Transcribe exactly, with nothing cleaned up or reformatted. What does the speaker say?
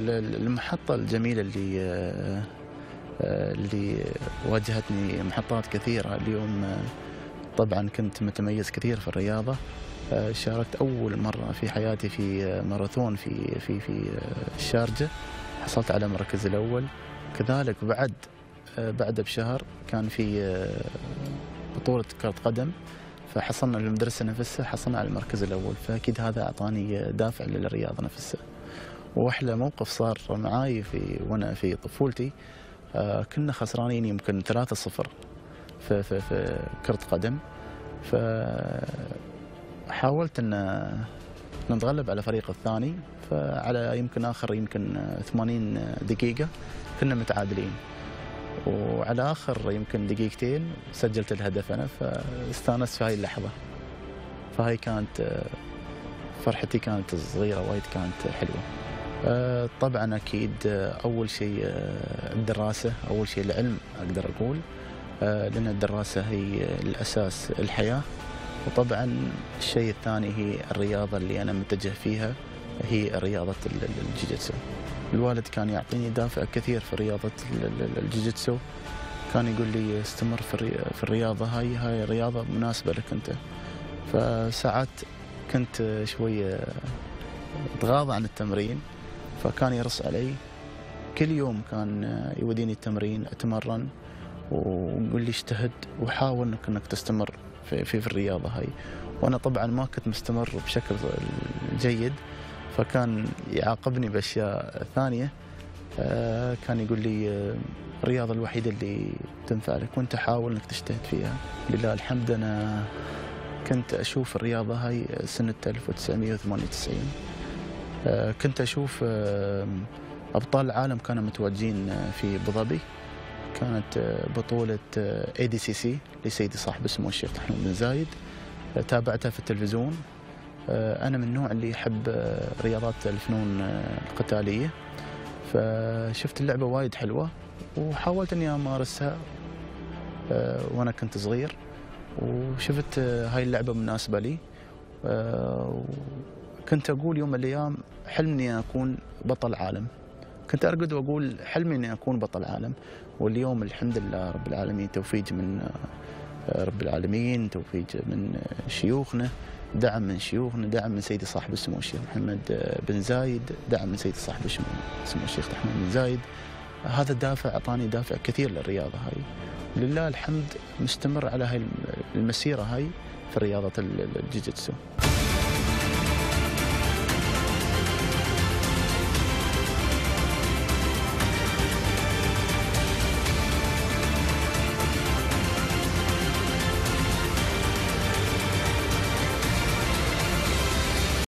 المحطة الجميلة اللي آه، آه، اللي واجهتني محطات كثيرة اليوم. آه، طبعا كنت متميز كثير في الرياضة. آه، شاركت أول مرة في حياتي في آه، ماراثون في في في آه، الشارجة. حصلت على المركز الأول. كذلك بعد آه، بعد بشهر كان في آه، بطولة كرة قدم، فحصلنا المدرسة نفسها حصلنا على المركز الأول، فأكيد هذا أعطاني دافع للرياضة نفسها. واحلى موقف صار معاي في وانا في طفولتي، آه كنا خسرانين يمكن ثلاثة صفر في, في, في كرة قدم. فحاولت ان نتغلب على الفريق الثاني، فعلى يمكن اخر يمكن ثمانين دقيقة كنا متعادلين، وعلى اخر يمكن دقيقتين سجلت الهدف انا، فاستانست في هاي اللحظة. فهاي كانت فرحتي، كانت صغيرة وايد، كانت حلوة. آه، طبعا اكيد آه، اول شيء آه، الدراسه، اول شيء العلم اقدر اقول، آه، لان الدراسه هي الاساس الحياه. وطبعا الشيء الثاني هي الرياضه اللي انا متجه فيها، هي رياضه الجيجيتسو. الوالد كان يعطيني دافع كثير في رياضه الجيجيتسو، كان يقول لي استمر في الرياضه هاي، هاي رياضه مناسبه لك انت. فساعات كنت شويه اتغاضى عن التمرين، فكان يرص علي كل يوم، كان يوديني التمرين اتمرن ويقول لي اجتهد وحاول انك انك تستمر في, في في الرياضه هاي. وانا طبعا ما كنت مستمر بشكل جيد، فكان يعاقبني باشياء ثانيه. كان يقول لي الرياضه الوحيده اللي تنفع لك وانت حاول انك تجتهد فيها. لله الحمد انا كنت اشوف الرياضه هاي سنه ألف وتسعمئة وثمانية وتسعين. كنت أشوف أبطال العالم كانوا متواجدين في أبو ظبي. كانت بطولة إيه دي سي سي لسيدي صاحب اسمه الشيخ محمد بن زايد، تابعتها في التلفزيون. أنا من النوع اللي يحب رياضات الفنون القتالية، فشفت اللعبة وايد حلوة وحاولت أني أمارسها وأنا كنت صغير، وشفت هاي اللعبة مناسبة لي. كنت أقول يوم من الأيام حلمي إني أكون بطل عالم. كنت أرقد وأقول حلمي إني أكون بطل عالم، واليوم الحمد لله رب العالمين، توفيق من رب العالمين، توفيق من شيوخنا، دعم من شيوخنا، دعم من سيدي صاحب السمو الشيخ محمد بن زايد، دعم من سيدي صاحب السمو الشيخ محمد بن زايد. هذا الدافع أعطاني دافع كثير للرياضة هاي. لله الحمد مستمر على هاي المسيرة هاي في رياضة الجيجيتسو.